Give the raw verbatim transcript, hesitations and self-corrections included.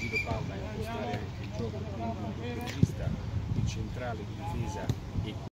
Guido Palma a impostare anche il gioco da un punto di vista di centrale di difesa e